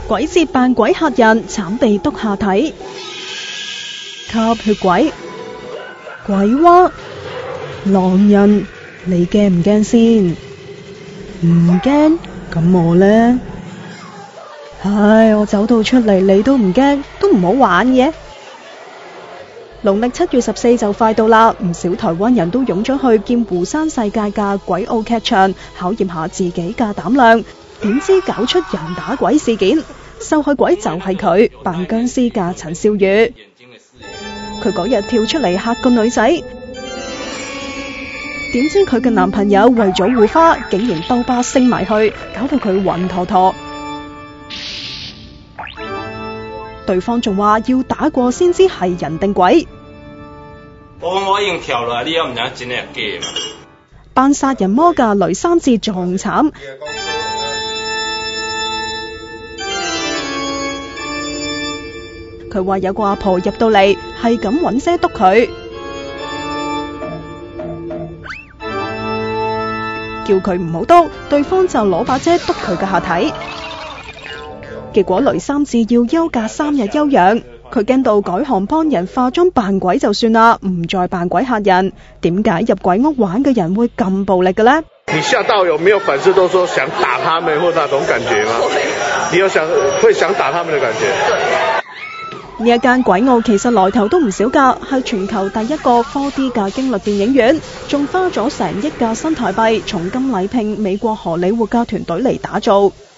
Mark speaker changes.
Speaker 1: 鬼節扮鬼嚇人，慘被篤下體。吸血鬼、鬼娃、狼人，你驚唔驚先？唔驚？咁我呢？唉，我走到出嚟你都唔驚，都唔好玩嘅。農曆7月14就快到啦，唔少台灣人都湧咗去見湖山世界嘅鬼澳劇場，考驗下自己嘅膽量。點知搞出人打鬼事件，受害鬼就係佢，扮僵屍嘅陳少宇。佢嗰日跳出嚟嚇個女仔，點知佢嘅男朋友為咗護花，竟然兜巴升埋去，搞到佢暈陀陀。對方仲話要打過先知係人定鬼。
Speaker 2: 我已經跳落，你又唔想真係假嘛？
Speaker 1: 扮殺人魔嘅雷三節仲慘。佢話有個阿婆入到嚟，係咁揾遮篤佢，叫佢唔好篤，對方就攞把遮篤佢嘅下體。結果雷三節要休假3日休養，佢驚到改行幫人化妝扮鬼就算啦，唔再扮鬼嚇人。點解入鬼屋玩嘅人會咁暴力嘅呢？
Speaker 3: 你嚇到有沒有粉絲都說想打他們或那種感覺嗎？你有會想打他們的感覺？
Speaker 1: 呢一間鬼澳其實來頭都唔少㗎，係全球第一個 4D 嘅驚慄電影院，仲花咗成億嘅新台幣，重金禮聘美國荷里活嘅團隊嚟打造。